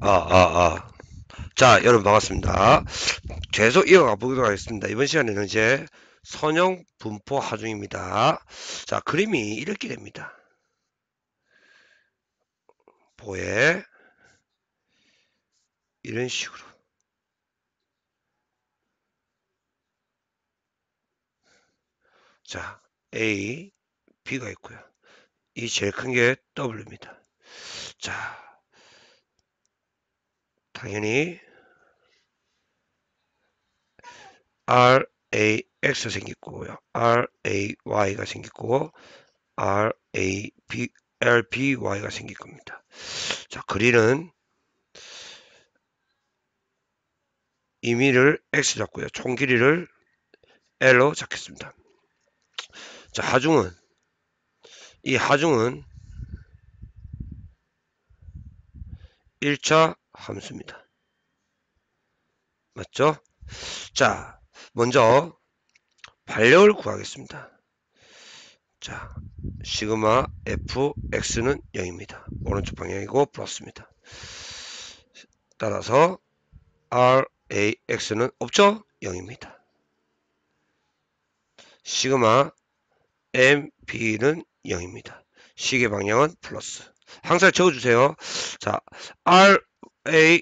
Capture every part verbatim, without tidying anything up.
아, 아, 아. 자, 여러분 반갑습니다. 계속 이어가 보도록 하겠습니다. 이번 시간에는 이제 선형 분포 하중입니다. 자, 그림이 이렇게 됩니다. 보에 이런 식으로. 자, A, B가 있고요. 이 제일 큰 게 W입니다. 자, 당연히 R, A, X 생겼고요. R, A, Y가 생겼고 R, A, B, L, B, Y가 생길 겁니다. 자, 그리는 임의를 X 잡고요. 총 길이를 L로 잡겠습니다. 자, 하중은, 이 하중은 일 차 함수입니다. 맞죠? 자, 먼저 반력을 구하겠습니다. 자, 시그마 fx는 영입니다. 오른쪽 방향이고 플러스입니다. 따라서 rax는 없죠? 영입니다. 시그마 mb는 영입니다. 시계 방향은 플러스. 항상 적어주세요. 자, r, a,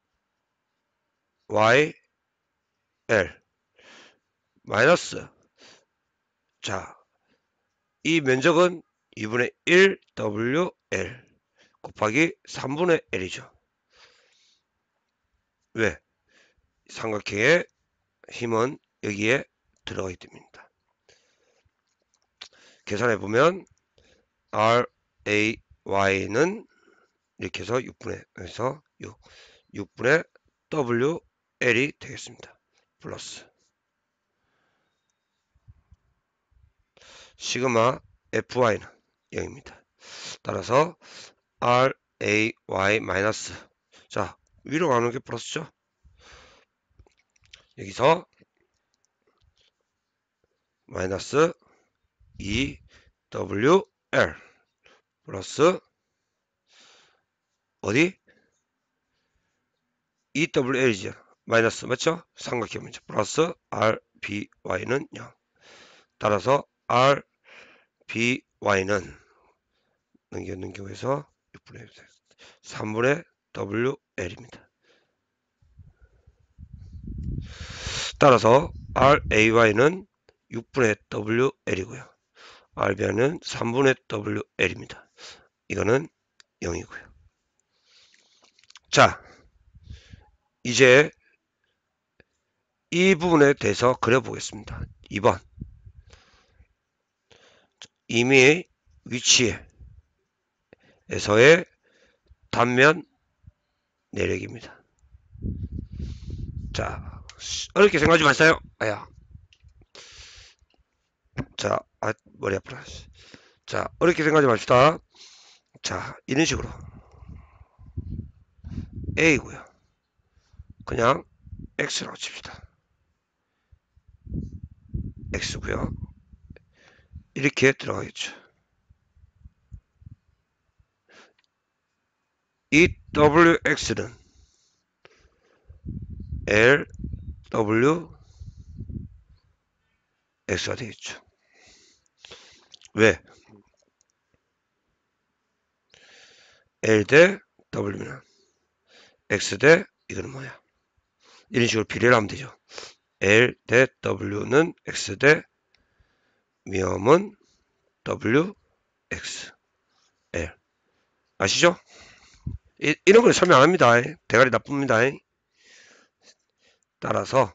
y, l 마이너스. 자, 이 면적은 이분의 일 더블유 엘 곱하기 삼분의 L이죠. 왜? 삼각형의 힘은 여기에 들어가기 때문입니다. 계산해보면 R, A, Y는 이렇게 해서 육분의 해서 육, 육분의 더블유 엘이 되겠습니다. 플러스 시그마 에프와이는 영입니다. 따라서 R, A, Y 마이너스. 자, 위로 가는 게 플러스죠. 여기서 마이너스 이 더블유 엘 플러스 어디? 이 더블유 엘이죠. 마이너스 맞죠? 삼각형이죠. 플러스 알 비 와이는 영. 따라서 알 비 와이는 넘겨 넘겨서 육분의 삼분의 더블유 엘입니다. 따라서 알 에이 와이는 육분의 더블유 엘이고요. 알 비 와이는 삼분의 더블유 엘입니다. 이거는 영이고요. 자, 이제 이 부분에 대해서 그려보겠습니다. 이 번 임의의 위치에서의 단면 내력입니다. 자, 어렵게 생각하지 마세요. 아야. 자, 아, 머리 아프라. 자, 어렵게 생각하지 맙시다. 자, 이런 식으로 A고요. 그냥 X라고 칩시다. X고요. 이렇게 들어가겠죠. 이 더블유 엑스는 엘 더블유 엑스가 되겠죠. 왜? L 대 W는 X 대 이거는 뭐야? 이런 식으로 비례를 하면 되죠. L 대 W는 X 대 미음은 W X L 아시죠? 이, 이런 걸 설명 안 합니다. 대가리 나쁩니다. 따라서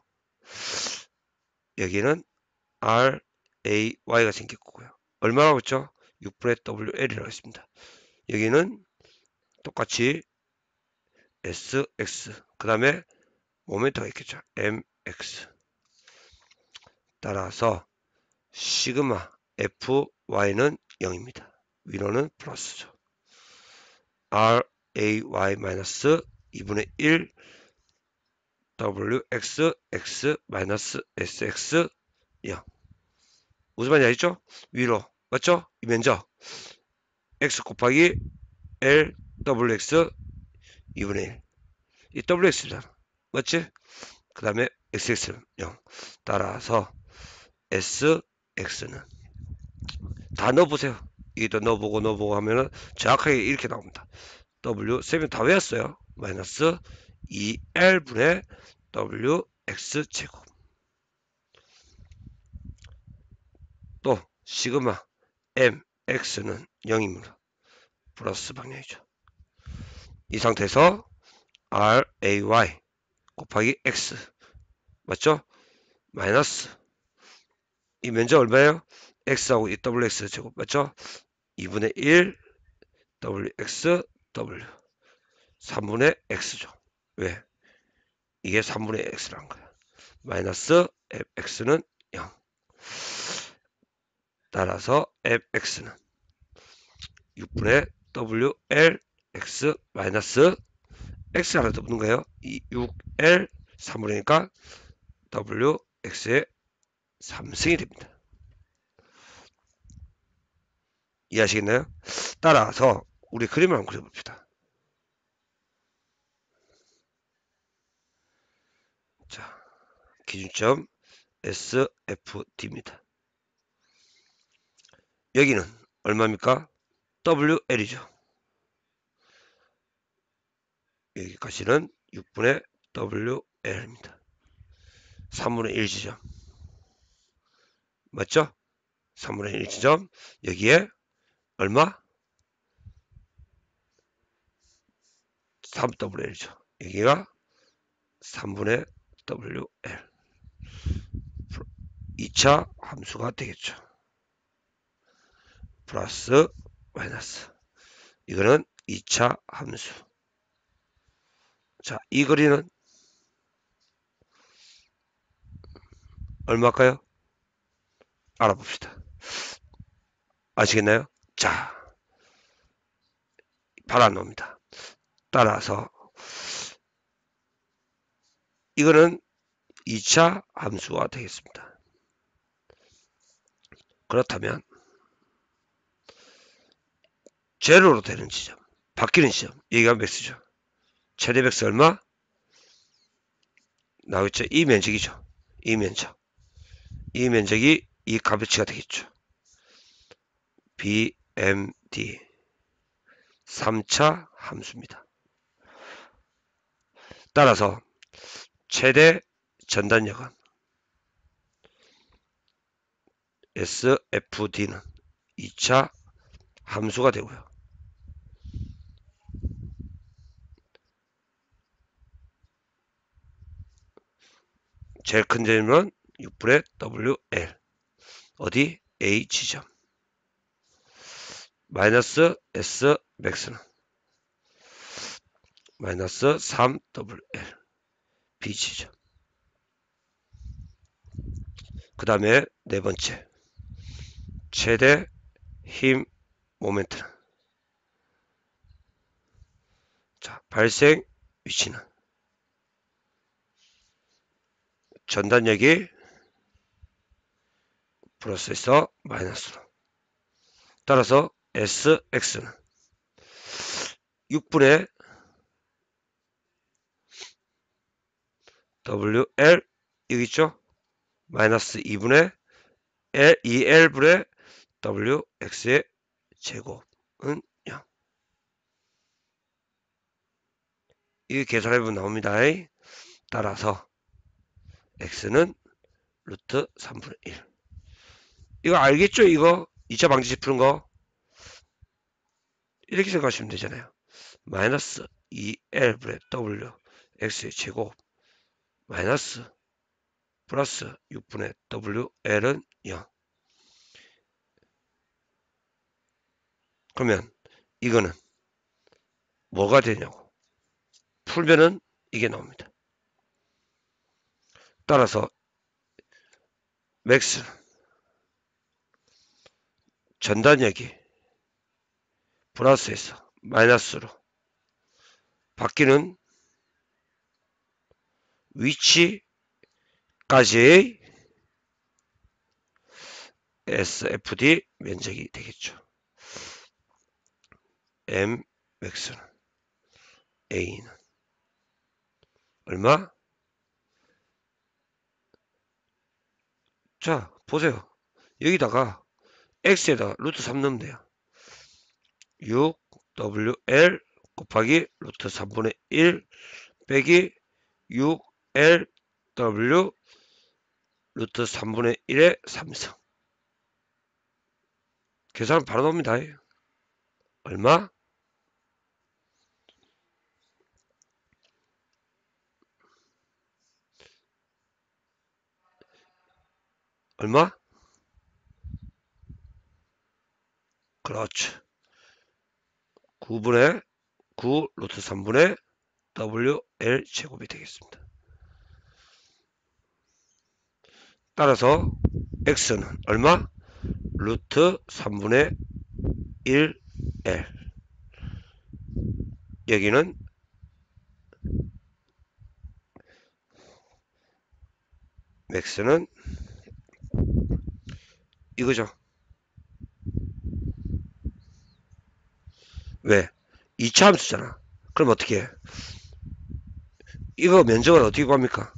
여기는 알 에이 와이가 생길 거고요. 얼마라고 했죠? 육분의 더블유 엘이라고 했습니다. 여기는 똑같이 에스 엑스 그 다음에 모멘트가 있겠죠. 엠 엑스 따라서 시그마 에프 와이는 영입니다. 위로는 플러스죠. 알 에이 와이 마이너스 이분의 일 더블유 엑스 엑스 마이너스 에스 엑스 영 무슨 말인지 알겠죠? 위로 맞죠? 이 면적 x 곱하기 엘 더블유 엑스 이분의 일 이 더블유엑스잖아. 맞지? 그 다음에 엑스엑스는 영. 따라서 에스엑스는 다 넣어보세요. 이도 넣어보고 넣어보고 하면은 정확하게 이렇게 나옵니다. W 쌤이 다 외웠어요. 마이너스 이 엘분의 더블유엑스 제곱. 또 시그마 엠엑스는 영입니다. 플러스 방향이죠. 이 상태에서 ray 곱하기 x 맞죠? 마이너스 이 면적 얼마예요? x하고 이 더블유엑스 제곱 맞죠? 이분의 일 wx w 삼분의 x죠. 왜? 이게 삼분의 x란 거야. 마이너스 fx는 영. 따라서 fx는 육분의 wlx 마이너스 x 하나 더 붙는 거예요. 이 육 엘 삼분의니까 wx의 삼승이 됩니다. 이해하시겠나요? 따라서 우리 그림을 한번 그려봅시다. 자, 기준점 에스에프디입니다. 여기는 얼마입니까? 더블유엘이죠. 여기까지는 육분의 더블유엘입니다. 삼분의 일 지점. 맞죠? 삼분의 일 지점. 여기에 얼마? 삼 더블유엘이죠. 여기가 삼분의 더블유엘. 이 차 함수가 되겠죠. 플러스 마이너스. 이거는 이 차 함수. 자, 이 거리는 얼마일까요? 알아봅시다. 아시겠나요? 자, 발라놓습니다. 따라서 이거는 이 차 함수가 되겠습니다. 그렇다면 제로로 되는 지점, 바뀌는 지점, 여기가 맥스죠. 최대 맥스 얼마? 나오겠죠? 이 면적이죠. 이 면적. 이 면적이 이 값어치가 되겠죠. 비엠디 삼 차 함수입니다. 따라서 최대 전단력은 에스에프디는 이 차 함수가 되고요. 제일 큰 점은 육분의 더블유엘 어디? A 지점 마이너스 S 맥스는 마이너스 삼 더블유엘 B 지점. 그 다음에 네 번째 최대 힘 모멘트는 자 발생 위치는 전단력이 플러스에서 마이너스로. 따라서 에스엑스는 육분의 더블유엘 여기 있죠? 마이너스 이분의 L, 이 엘분의 더블유엑스의 제곱은 영. 이게 계산해보면 나옵니다. 따라서 x는 루트 삼분의 일. 이거 알겠죠? 이거 이 차 방정식 푸는 거 이렇게 생각하시면 되잖아요. 마이너스 이 엘분의 w x의 제곱 마이너스 플러스 육분의 wl은 영. 그러면 이거는 뭐가 되냐고 풀면은 이게 나옵니다. 따라서 맥스 전단력이 플러스에서 마이너스로 바뀌는 위치까지의 에스에프디 면적이 되겠죠. M 맥스는 A는 얼마? 자, 보세요. 여기다가 x에다가 루트 삼 넣으면 돼요. 육 더블유 엘 곱하기 루트 삼분의 일 빼기 육 엘 더블유 루트 삼분의 일의 삼승. 계산은 바로 나옵니다. 얼마? 얼마? 그렇죠. 구분의 구 루트 삼분의 더블유 엘 제곱이 되겠습니다. 따라서 x는 얼마? 루트 삼분의 일 엘. 여기는 맥스는 이거죠. 왜? 이 차 함수잖아. 그럼 어떻게 해? 이거 면적은 어떻게 구합니까?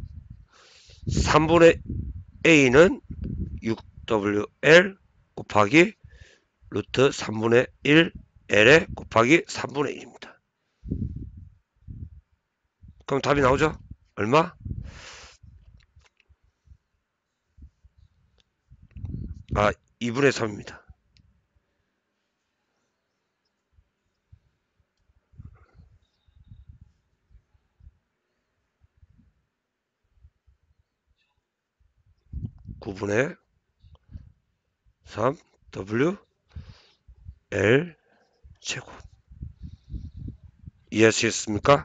삼분의 a는 육 더블유 엘 곱하기 루트 삼분의 일 엘에 곱하기 삼분의 일입니다. 그럼 답이 나오죠? 얼마? 아, 이분의 삼입니다. 구분의 삼 더블유 엘 제곱. 이해하시겠습니까?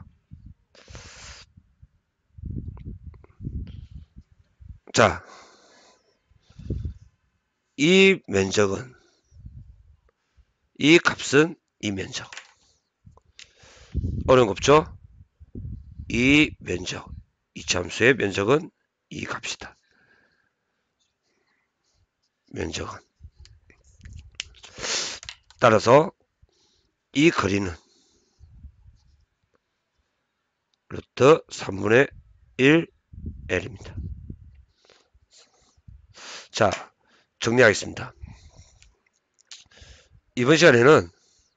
자, 이 면적은, 이 값은 이 면적. 어려운 거 없죠? 이 면적, 이 함수의 면적은 이 값이다. 면적은. 따라서 이 거리는 루트 삼분의 일 엘입니다. 자, 정리하겠습니다. 이번 시간에는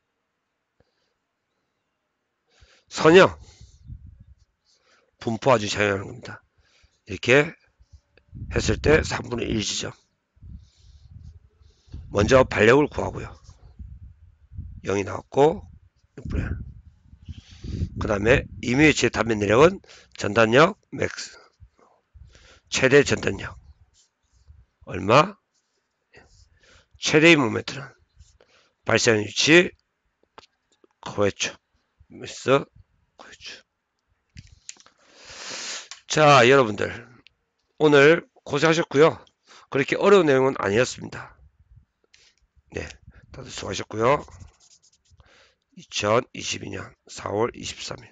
선형, 분포 아주 사용하는 겁니다. 이렇게 했을 때 삼분의 일 지점. 먼저 반력을 구하고요. 영이 나왔고 육분의 일. 그 다음에 임의치의 단면 내력은 전단력 맥스. 최대 전단력 얼마? 최대의 모멘트는 발생하는 위치 코에추 미스 코에추. 자, 여러분들 오늘 고생하셨고요. 그렇게 어려운 내용은 아니었습니다. 네, 다들 수고하셨고요. 이천이십이 년 사월 이십삼일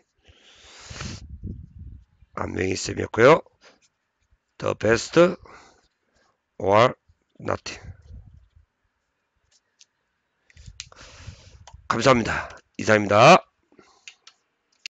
안명희 쌤이었고요. The best or nothing. 감사합니다. 이상입니다.